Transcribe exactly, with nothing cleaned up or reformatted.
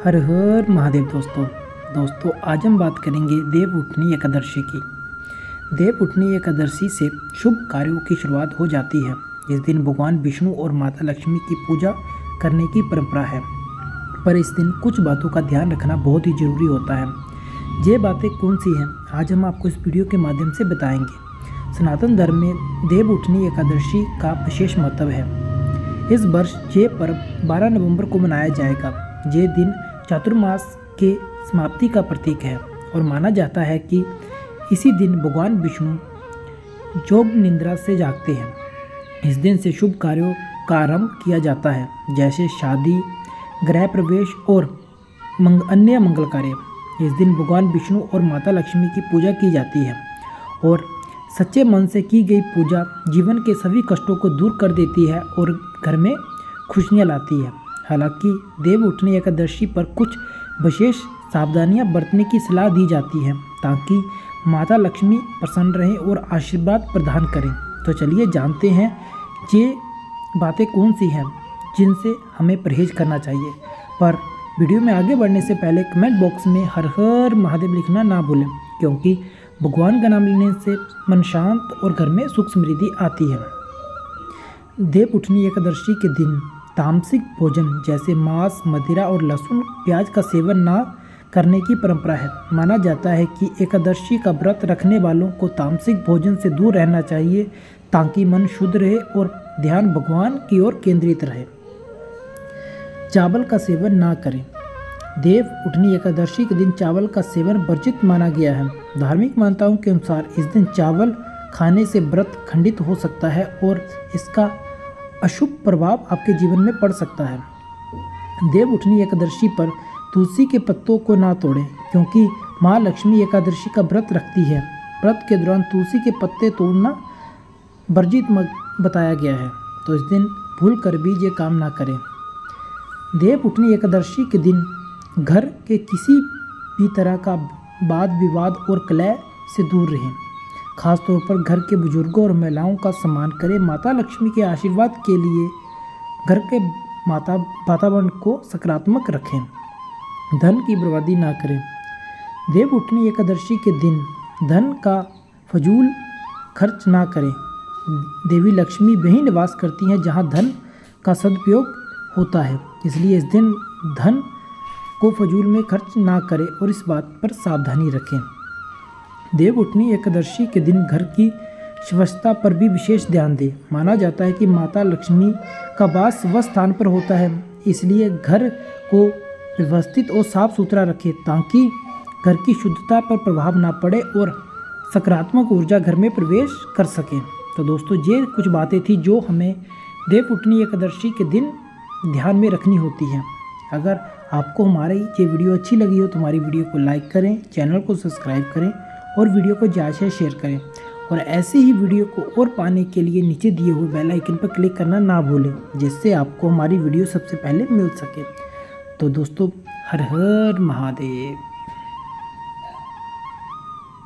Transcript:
हर हर महादेव। दोस्तों दोस्तों आज हम बात करेंगे देव उठनी एकादशी की। देव उठनी एकादशी से शुभ कार्यों की शुरुआत हो जाती है। इस दिन भगवान विष्णु और माता लक्ष्मी की पूजा करने की परंपरा है, पर इस दिन कुछ बातों का ध्यान रखना बहुत ही जरूरी होता है। ये बातें कौन सी हैं, आज हम आपको इस वीडियो के माध्यम से बताएंगे। सनातन धर्म में देव उठनी एकादशी का विशेष महत्व है। इस वर्ष ये पर्व बारह नवंबर को मनाया जाएगा। ये दिन चातुर्मास के समाप्ति का प्रतीक है और माना जाता है कि इसी दिन भगवान विष्णु योग निद्रा से जागते हैं। इस दिन से शुभ कार्यों का आरंभ किया जाता है, जैसे शादी, गृह प्रवेश और मंग, अन्य मंगल कार्य। इस दिन भगवान विष्णु और माता लक्ष्मी की पूजा की जाती है और सच्चे मन से की गई पूजा जीवन के सभी कष्टों को दूर कर देती है और घर में खुशियाँ लाती है। हालांकि देव उठनी एकादशी पर कुछ विशेष सावधानियां बरतने की सलाह दी जाती है ताकि माता लक्ष्मी प्रसन्न रहें और आशीर्वाद प्रदान करें। तो चलिए जानते हैं ये बातें कौन सी हैं जिनसे हमें परहेज करना चाहिए। पर वीडियो में आगे बढ़ने से पहले कमेंट बॉक्स में हर हर महादेव लिखना ना भूलें, क्योंकि भगवान का नाम लेने से मन शांत और घर में सुख समृद्धि आती है। देव उठनी एकादशी के दिन तामसिक भोजन जैसे मांस, मदिरा और लहसुन प्याज का सेवन ना करने की परंपरा है। माना जाता है कि एकादशी का व्रत रखने वालों को तामसिक भोजन से दूर रहना चाहिए ताकि मन शुद्ध रहे और ध्यान भगवान की ओर केंद्रित रहे। चावल का सेवन ना करें। देव उठनी एकादशी के दिन चावल का सेवन वर्जित माना गया है। धार्मिक मान्यताओं के अनुसार इस दिन चावल खाने से व्रत खंडित हो सकता है और इसका अशुभ प्रभाव आपके जीवन में पड़ सकता है। देव उठनी एकादशी पर तुलसी के पत्तों को ना तोड़ें, क्योंकि माँ लक्ष्मी एकादशी का व्रत रखती है। व्रत के दौरान तुलसी के पत्ते तोड़ना वर्जित बताया गया है, तो इस दिन भूल कर भी ये काम ना करें। देव उठनी एकादशी के दिन घर के किसी भी तरह का वाद विवाद और कलह से दूर रहें। खासतौर पर घर के बुजुर्गों और महिलाओं का सम्मान करें। माता लक्ष्मी के आशीर्वाद के लिए घर के माता वातावरण को सकारात्मक रखें। धन की बर्बादी ना करें। देव उठनी एकादशी के दिन धन का फजूल खर्च ना करें। देवी लक्ष्मी वहीं निवास करती हैं जहां धन का सदुपयोग होता है, इसलिए इस दिन धन को फजूल में खर्च ना करें और इस बात पर सावधानी रखें। देव उठनी एकादशी के दिन घर की स्वच्छता पर भी विशेष ध्यान दें। माना जाता है कि माता लक्ष्मी का वास स्वस्थ स्थान पर होता है, इसलिए घर को व्यवस्थित और साफ सुथरा रखें ताकि घर की शुद्धता पर प्रभाव ना पड़े और सकारात्मक ऊर्जा घर में प्रवेश कर सके। तो दोस्तों ये कुछ बातें थी जो हमें देव उठनी एकादशी के दिन ध्यान में रखनी होती हैं। अगर आपको हमारी ये वीडियो अच्छी लगी हो तो हमारी वीडियो को लाइक करें, चैनल को सब्सक्राइब करें और वीडियो को ज़्यादा से शेयर करें। और ऐसे ही वीडियो को और पाने के लिए नीचे दिए हुए बेल आइकन पर क्लिक करना ना भूलें, जिससे आपको हमारी वीडियो सबसे पहले मिल सके। तो दोस्तों हर हर महादेव।